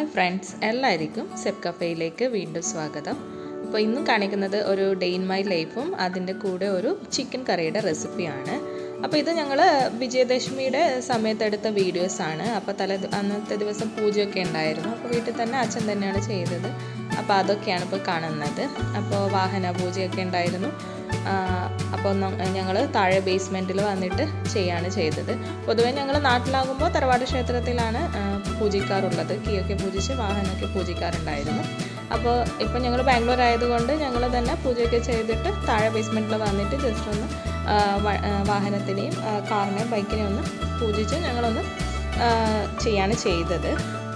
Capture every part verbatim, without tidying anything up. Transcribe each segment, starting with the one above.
Hi friends, എല്ലാവർക്കും സെപ്കഫയിലേക്ക് വീണ്ടും സ്വാഗതം. അപ്പോൾ ഇന്നും കാണിക്കുന്നത് ഒരു ഡേ ഇൻ മൈ ലൈഫും അതിൻ്റെ കൂടെ ഒരു ചിക്കൻ കറിയുടെ റെസിപ്പിയാണ്. അപ്പോൾ ഇത് ഞങ്ങൾ വിജയദശമിയുടെ സമയത്തെടുത്ത വീഡിയോസാണ്. അപ്പോൾ തലേ അന്നത്തെ ദിവസം പൂജയൊക്കെ ഉണ്ടായിരുന്നു. അപ്പോൾ വീട്ടിൽ തന്നെ അച്ഛൻ തന്നെയാണ് ചെയ്തത്. അപ്പോൾ അതൊക്കെയാണ് ഇപ്പോൾ കാണുന്നത്. അപ്പോൾ വാഹന പൂജയൊക്കെ ഉണ്ടായിരുന്നു. അപ്പോൾ ഞങ്ങൾ താഴെ ബേസ്മെൻറ്റിൽ വന്നിട്ട് ചെയ്യാണ് ചെയ്തത്. പൊതുവെ ഞങ്ങൾ നാട്ടിലാകുമ്പോൾ തറവാട് ക്ഷേത്രത്തിലാണ് പൂജിക്കാറുള്ളത്. കീയൊക്കെ പൂജിച്ച് വാഹനമൊക്കെ പൂജിക്കാറുണ്ടായിരുന്നു. അപ്പോൾ ഇപ്പം ഞങ്ങൾ ബാംഗ്ലൂർ ആയതുകൊണ്ട് ഞങ്ങൾ തന്നെ പൂജയൊക്കെ ചെയ്തിട്ട് താഴെ ബേസ്മെൻറ്റിൽ വന്നിട്ട് ജസ്റ്റ് ഒന്ന് വാഹനത്തിനെയും കാറിനെയും ബൈക്കിനെയും ഒന്ന് പൂജിച്ച് ഞങ്ങളൊന്ന് ചെയ്യാണ് ചെയ്തത്.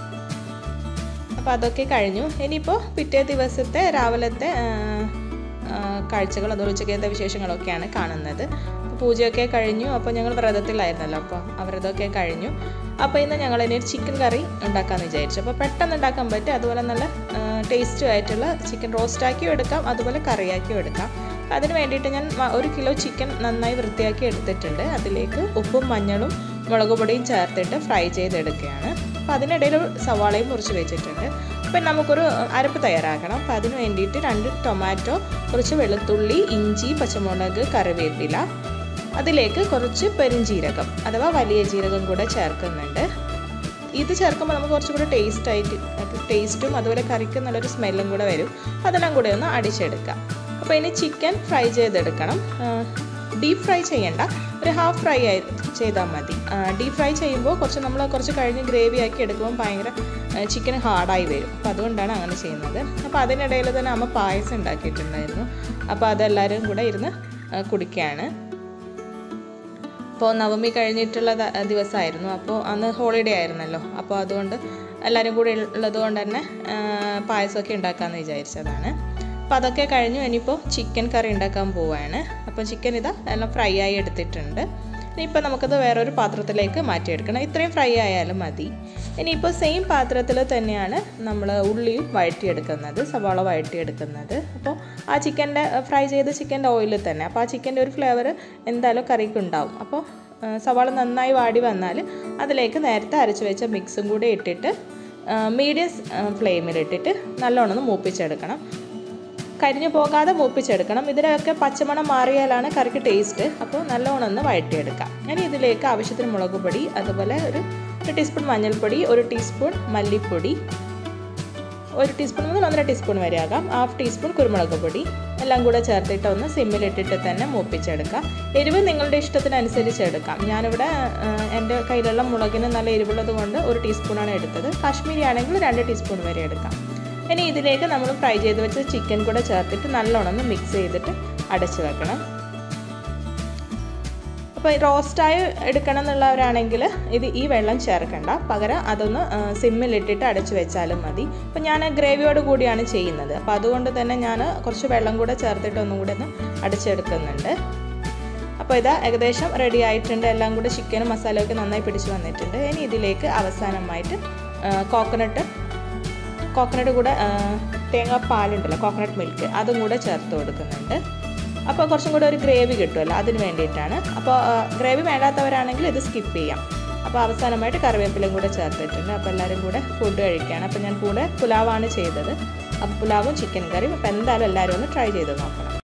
അപ്പോൾ അതൊക്കെ കഴിഞ്ഞു. ഇനിയിപ്പോൾ പിറ്റേ ദിവസത്തെ രാവിലത്തെ കാഴ്ചകൾ അതുപോലെ ഉച്ചക്കത്തെ വിശേഷങ്ങളൊക്കെയാണ് കാണുന്നത്. അപ്പോൾ പൂജയൊക്കെ കഴിഞ്ഞു. അപ്പോൾ ഞങ്ങൾ വ്രതത്തിലായിരുന്നല്ലോ, അപ്പോൾ ആ വ്രതമൊക്കെ കഴിഞ്ഞു. അപ്പോൾ ഇന്ന് ഞങ്ങൾ ഇനി ഒരു ചിക്കൻ കറി ഉണ്ടാക്കാമെന്ന് വിചാരിച്ചു. അപ്പോൾ പെട്ടെന്ന് ഉണ്ടാക്കാൻ പറ്റും, അതുപോലെ നല്ല ടേസ്റ്റും ആയിട്ടുള്ള ചിക്കൻ റോസ്റ്റാക്കിയും എടുക്കാം, അതുപോലെ കറിയാക്കിയും എടുക്കാം. അതിന് വേണ്ടിയിട്ട് ഞാൻ ഒരു കിലോ ചിക്കൻ നന്നായി വൃത്തിയാക്കി എടുത്തിട്ടുണ്ട്. അതിലേക്ക് ഉപ്പും മഞ്ഞളും മുളക് പൊടിയും ചേർത്തിട്ട് ഫ്രൈ ചെയ്തെടുക്കുകയാണ്. അപ്പോൾ അതിനിടയിൽ സവാളയും മുറിച്ച് വെച്ചിട്ടുണ്ട്. അപ്പം നമുക്കൊരു അരപ്പ് തയ്യാറാക്കണം. അപ്പോൾ അതിന് വേണ്ടിയിട്ട് രണ്ട് ടൊമാറ്റോ, കുറച്ച് വെളുത്തുള്ളി, ഇഞ്ചി, പച്ചമുളക്, കറിവേപ്പില, അതിലേക്ക് കുറച്ച് പെരുംജീരകം അഥവാ വലിയ ജീരകം കൂടെ ചേർക്കുന്നുണ്ട്. ഇത് ചേർക്കുമ്പോൾ നമുക്ക് കുറച്ചും കൂടെ ടേസ്റ്റ് ആയിട്ട് ടേസ്റ്റും അതുപോലെ കറിക്ക് നല്ലൊരു സ്മെല്ലും കൂടെ വരും. അതെല്ലാം കൂടെ ഒന്ന് അടിച്ചെടുക്കാം. അപ്പോൾ ഇനി ചിക്കൻ ഫ്രൈ ചെയ്തെടുക്കണം. ഡീപ്പ് ഫ്രൈ ചെയ്യണ്ട, ഒരു ഹാഫ് ഫ്രൈ ആയി ചെയ്താൽ മതി. ഡീപ്പ് ഫ്രൈ ചെയ്യുമ്പോൾ കുറച്ച് നമ്മൾ കുറച്ച് കഴിഞ്ഞ് ഗ്രേവി ആക്കി എടുക്കുമ്പോൾ ഭയങ്കര ചിക്കൻ ഹാർഡായി വരും. അപ്പോൾ അതുകൊണ്ടാണ് അങ്ങനെ ചെയ്യുന്നത്. അപ്പോൾ അതിനിടയിൽ തന്നെ അമ്മ പായസം ഉണ്ടാക്കിയിട്ടുണ്ടായിരുന്നു. അപ്പോൾ അതെല്ലാവരും കൂടെ ഇരുന്ന് കുടിക്കുകയാണ്. അപ്പോൾ നവമി കഴിഞ്ഞിട്ടുള്ള ദിവസമായിരുന്നു. അപ്പോൾ അന്ന് ഹോളിഡേ ആയിരുന്നല്ലോ. അപ്പോൾ അതുകൊണ്ട് എല്ലാവരും കൂടെ ഉള്ളത് കൊണ്ട് തന്നെ പായസമൊക്കെ ഉണ്ടാക്കാമെന്ന് വിചാരിച്ചതാണ്. അപ്പോൾ അതൊക്കെ കഴിഞ്ഞു. ഇനിയിപ്പോൾ ചിക്കൻ കറി ഉണ്ടാക്കാൻ പോവുകയാണ്. അപ്പോൾ ചിക്കൻ ഇതാ എല്ലാം ഫ്രൈ ആയി എടുത്തിട്ടുണ്ട്. ഇനിയിപ്പോൾ നമുക്കത് വേറൊരു പാത്രത്തിലേക്ക് മാറ്റിയെടുക്കണം. ഇത്രയും ഫ്രൈ ആയാലും മതി. ഇനിയിപ്പോൾ സെയിം പാത്രത്തിൽ തന്നെയാണ് നമ്മൾ ഉള്ളിയും വഴറ്റിയെടുക്കുന്നത്, സവാള വഴറ്റിയെടുക്കുന്നത്. അപ്പോൾ ആ ചിക്കൻ്റെ ഫ്രൈ ചെയ്ത ചിക്കൻ്റെ ഓയിലിൽ തന്നെ. അപ്പോൾ ആ ചിക്കൻ്റെ ഒരു ഫ്ലേവർ എന്തായാലും കറിക്ക് ഉണ്ടാവും. അപ്പോൾ സവാള നന്നായി വാടി വന്നാൽ അതിലേക്ക് നേരത്തെ അരച്ച് വെച്ച മിക്സും കൂടി ഇട്ടിട്ട് മീഡിയം ഫ്ലെയിമിലിട്ടിട്ട് നല്ലോണം ഒന്ന് മൂപ്പിച്ചെടുക്കണം. കരിഞ്ഞു പോകാതെ മൂപ്പിച്ചെടുക്കണം. ഇതിനൊക്കെ പച്ചമണം മാറിയാലാണ് കറിക്ക് ടേസ്റ്റ്. അപ്പോൾ നല്ലോണം ഒന്ന് വഴറ്റിയെടുക്കാം. ഇനി ഇതിലേക്ക് ആവശ്യത്തിന് മുളക് പൊടി, അതുപോലെ ഒരു ഒരു ടീസ്പൂൺ മഞ്ഞൾപ്പൊടി, ഒരു ടീസ്പൂൺ മല്ലിപ്പൊടി, ഒരു ടീസ്പൂൺ മുതൽ ഒന്നര ടീസ്പൂൺ വരെ ആകാം, ഹാഫ് ടീസ്പൂൺ കുരുമുളക് പൊടി എല്ലാം കൂടെ ചേർത്തിട്ട് ഒന്ന് സിമ്മിലിട്ടിട്ട് തന്നെ മൂപ്പിച്ചെടുക്കാം. എരിവ് നിങ്ങളുടെ ഇഷ്ടത്തിനനുസരിച്ച് എടുക്കാം. ഞാനിവിടെ എൻ്റെ കയ്യിലുള്ള മുളകിന് നല്ല എരിവുള്ളത് കൊണ്ട് ഒരു ടീസ്പൂണാണ് എടുത്തത്. കാശ്മീരി ആണെങ്കിൽ രണ്ട് ടീസ്പൂൺ വരെ എടുക്കാം. ഇനി ഇതിലേക്ക് നമ്മൾ ഫ്രൈ ചെയ്ത് വെച്ച ചിക്കൻ കൂടെ ചേർത്തിട്ട് നല്ലോണം ഒന്ന് മിക്സ് ചെയ്തിട്ട് അടച്ച് വെക്കണം. അപ്പോൾ റോസ്റ്റായി എടുക്കണം എന്നുള്ളവരാണെങ്കിൽ ഇത് ഈ വെള്ളം ചേർക്കണ്ട, പകരം അതൊന്ന് സിമ്മിലിട്ടിട്ട് അടച്ച് വെച്ചാലും മതി. അപ്പോൾ ഞാൻ ഗ്രേവിയോട് കൂടിയാണ് ചെയ്യുന്നത്. അപ്പോൾ അതുകൊണ്ട് തന്നെ ഞാൻ കുറച്ച് വെള്ളം കൂടെ ചേർത്തിട്ട് ഒന്നും കൂടെ ഒന്ന് അടച്ചെടുക്കുന്നുണ്ട്. അപ്പോൾ ഇതാ ഏകദേശം റെഡി ആയിട്ടുണ്ട്. എല്ലാം കൂടെ ചിക്കനും മസാലയൊക്കെ നന്നായി പിടിച്ച് വന്നിട്ടുണ്ട്. ഇനി ഇതിലേക്ക് അവസാനമായിട്ട് കോക്കനട്ട് കോക്കനട്ട് കൂടെ തേങ്ങാപ്പാലുണ്ടല്ലോ, കോക്കനട്ട് മിൽക്ക്, അതും കൂടെ ചേർത്ത് കൊടുക്കുന്നുണ്ട്. അപ്പോൾ കുറച്ചും കൂടെ ഒരു ഗ്രേവി കിട്ടുമല്ലോ, അതിന് വേണ്ടിയിട്ടാണ്. അപ്പോൾ ഗ്രേവി വേണ്ടാത്തവരാണെങ്കിൽ ഇത് സ്കിപ്പ് ചെയ്യാം. അപ്പോൾ അവസാനമായിട്ട് കറിവേപ്പിലയും കൂടെ ചേർത്തിട്ടുണ്ട്. അപ്പോൾ എല്ലാവരും കൂടെ ഫുഡ് കഴിക്കുകയാണ്. അപ്പോൾ ഞാൻ കൂടെ പുലാവാണ് ചെയ്തത്. അപ്പോൾ പുലാവും ചിക്കൻ കറിയും. അപ്പോൾ എന്തായാലും എല്ലാവരും ഒന്ന് ട്രൈ ചെയ്ത് നോക്കണം.